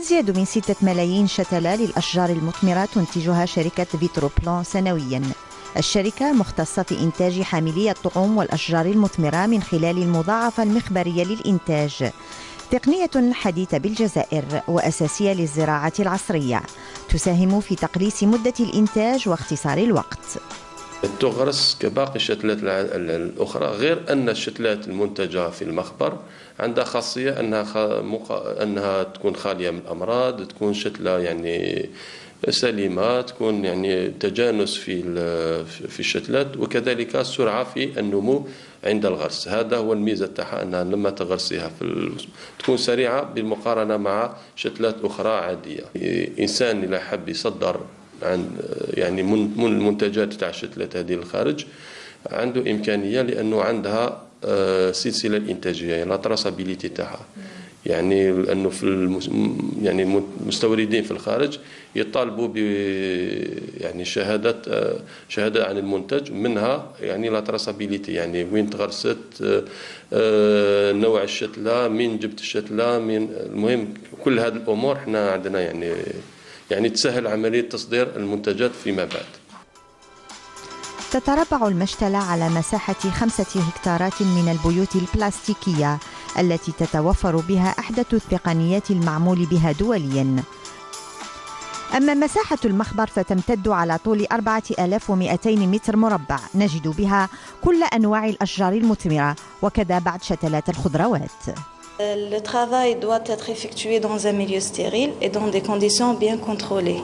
أزيد من 6 ملايين شتلة للأشجار المثمرة تنتجها شركة فيترو بلان سنويا. الشركة مختصة في إنتاج حاملي الطعوم والأشجار المثمرة من خلال المضاعفة المخبرية للإنتاج، تقنية حديثة بالجزائر وأساسية للزراعة العصرية، تساهم في تقليص مدة الإنتاج واختصار الوقت. تغرس كباقي الشتلات الأخرى، غير أن الشتلات المنتجة في المخبر عندها خاصية أنها تكون خالية من الأمراض، تكون شتلة يعني سليمة، تكون يعني تجانس في الشتلات، وكذلك السرعة في النمو عند الغرس. هذا هو الميزة تاعها، أنها لما تغرسيها تكون سريعة بالمقارنة مع شتلات أخرى عادية. إنسان إذا حب يصدر عن يعني من المنتجات تاع الشتلات هذه للخارج، عنده إمكانية، لأنه عندها سلسلة الإنتاجية، لا تراسابيليتي تاعها، يعني لأنه في يعني المستوردين في الخارج يطالبوا ب يعني شهادة عن المنتج، منها يعني لا تراسابيليتي، يعني وين تغرست، نوع الشتلة، مين جبت الشتلة، مين، المهم كل هذه الأمور احنا عندنا يعني تسهل عملية تصدير المنتجات فيما بعد. تتربع المشتلة على مساحة 5 هكتارات من البيوت البلاستيكية التي تتوفر بها أحدث التقنيات المعمول بها دوليا. أما مساحة المخبر فتمتد على طول 4200 متر مربع، نجد بها كل أنواع الأشجار المثمرة وكذا بعض شتلات الخضروات. Le travail doit être effectué dans un milieu stérile et dans des conditions bien contrôlées.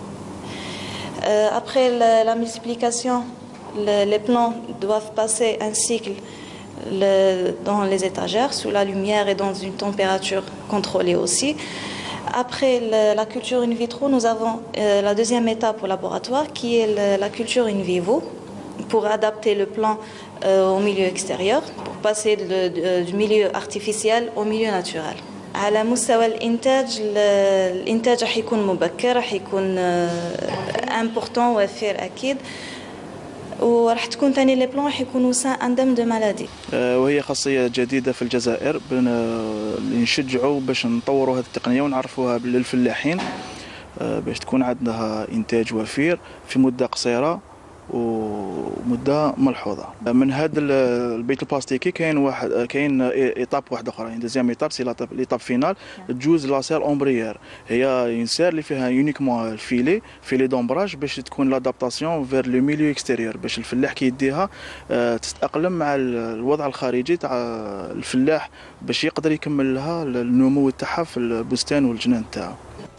Après la multiplication, les plants doivent passer un cycle dans les étagères, sous la lumière et dans une température contrôlée aussi. Après la culture in vitro, nous avons la deuxième étape au laboratoire qui est la culture in vivo pour adapter le plant au milieu extérieur, pour passer du milieu artificiel au milieu naturel. على مستوى الإنتاج راح يكون مبكر، راح يكون important وافير أكيد، وراح تكون ثاني لي بلون راح يكونوا اندم دو مالادي. وهي خاصيه جديده في الجزائر، نشجعوا باش نطوروا هذه التقنيه ونعرفوها للفلاحين باش تكون عندها انتاج وفير في مده قصيره ومده ملحوظه. من هذا البيت البلاستيكي كاين ايطاب واحده اخرى، يعني دوزيام ايطاب سي ليطاب فينال، تجوز لاسير اومبريير، هي ينسير اللي فيها يونيكمون الفيلي دومبراج باش تكون لادابتاسيون فير لو ميليو اكستيريور، باش الفلاح كي يديها تتاقلم مع الوضع الخارجي تاع الفلاح باش يقدر يكمل لها النمو تاعها في البستان والجنان تاعو.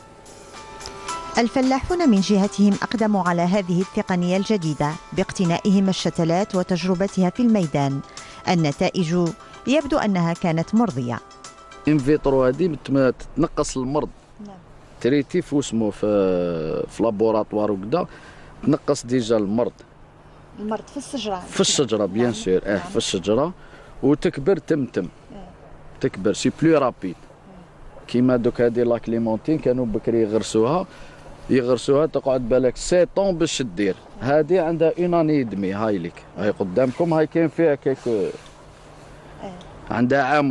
الفلاحون من جهتهم أقدموا على هذه التقنية الجديدة باقتنائهم الشتلات وتجربتها في الميدان. النتائج يبدو أنها كانت مرضية. إن فيترو هذه تنقص المرض، تريتي فوسمو في لابوراتوار وكذا، تنقص ديجا المرض في الشجرة، في الشجرة بيان سور، في الشجرة، وتكبر تمتم، تكبر سي بلو رابيد. كيما دوك هذه لا كليمونتين كانوا بكري يغرسوها تقعد بالك 7 طون باش دير، هذه عندها اون اني دمي. هاي لك، هاي قدامكم، هاي كاين فيها كيك، عندها عام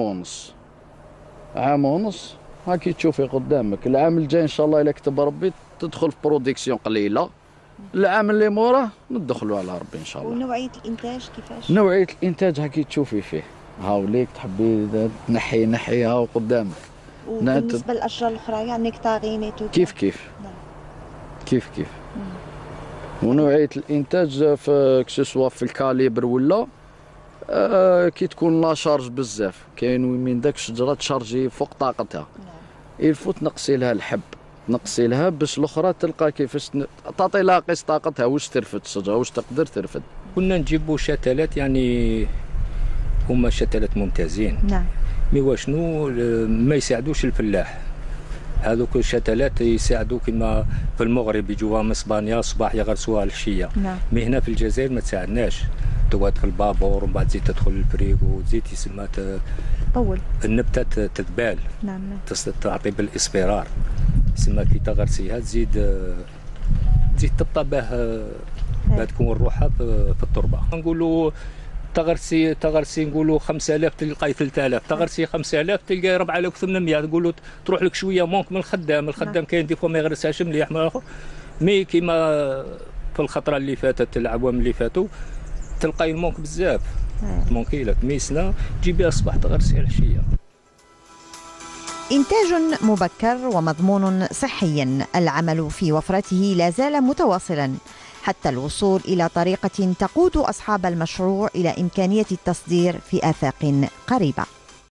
ونص، هاكي تشوفي قدامك. العام الجاي ان شاء الله الا كتب ربي تدخل في برودكسيون قليله، العام اللي موراه ندخلوا على ربي ان شاء الله. ونوعيه الانتاج كيفاش؟ نوعيه الانتاج هاكي تشوفي فيه، هاوليك تحبي نحيها وقدامك. وبالنسبه للاشجار الاخرى يعني نكتارين كيف ونوعيه الانتاج في كسوسوا في الكاليبر ولا كي تكون لا شارج بزاف، كاين من داك الشجره تشارجي فوق طاقتها، يلفو تنقصي لها الحب، تنقصي لها باش الاخرى تلقى كيفاش تعطي لها قيس طاقتها، واش ترفد الشجره، واش تقدر ترفد. كنا نجيبوا شتلات، يعني هما شتلات ممتازين، نعم، مي واشنو ما يساعدوش الفلاح. هذوك الشتلات يساعدوا كما في المغرب يجوها من اسبانيا الصباح يغرسوها العشيه، نعم. مي هنا في الجزائر ما تساعدناش، تقعد في البابور ومن بعد تزيد تدخل الفريغو وتزيد يسمى طول النبته تتبال، نعم، تعطي بالاصفرار، يسمى كي تغرسيها تزيد تبقى باه تكون روحها في التربه. نقولوا تغرسي نقولوا 5000 تلقاي 3000، تغرسي 5000 تلقاي 4800. نقولوا تروح لك شويه مونك من الخدام كاين دي فوا ما يغرسهاش مليح من الاخر. مي كيما في الخطره اللي فاتت العوام اللي فاتوا تلقاي المونك بزاف، مونكي لك ميسنا تجيبيها الصباح تغرسيها العشيه. إنتاج مبكر ومضمون صحيا، العمل في وفرته لا زال متواصلا حتى الوصول إلى طريقة تقود أصحاب المشروع إلى إمكانية التصدير في آفاق قريبة.